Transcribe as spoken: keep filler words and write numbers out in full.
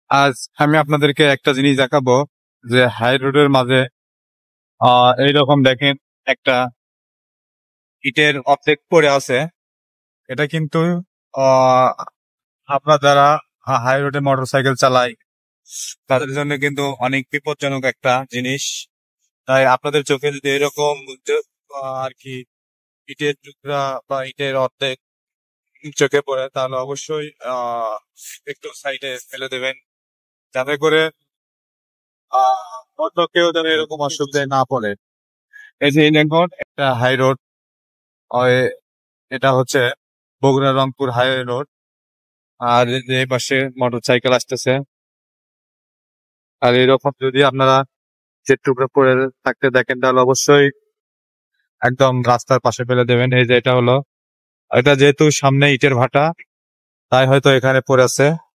আজ আমি আপনাদেরকে একটা জিনিস দেখাবো যে হাই রোডের মাঝে আহ এইরকম দেখেন একটা ইটের অর্ধেক পড়ে আছে। এটা কিন্তু আহ আপনার যারা হাই রোডে মোটরসাইকেল চালায় তাদের জন্য কিন্তু অনেক বিপজ্জনক একটা জিনিস। তাই আপনাদের চোখে যদি এরকম যে- আহ, আর কি ইটের টুকরা বা ইটের অর্ধেক চোখে পড়ে তাহলে অবশ্যই আহ একটু সাইডে ফেলে দেবেন, যাতে করে আহ অন্য কেউ যেন এরকম অসুবিধায় না পড়ে। এই যে দেখুন একটা হাই রোড, এটা হচ্ছে বগুড়া রংপুর হাইওয়ে রোড। আর এই যে এই পাশে মোটর সাইকেল আসতেছে। আর এরকম যদি আপনারা যে টুকরো পড়ে থাকতে দেখেন তাহলে অবশ্যই একদম রাস্তার পাশে ফেলে দেবেন। এই যে এটা হলো, এটা যেহেতু সামনে ইটের ভাটা তাই হয়তো এখানে পড়ে আছে।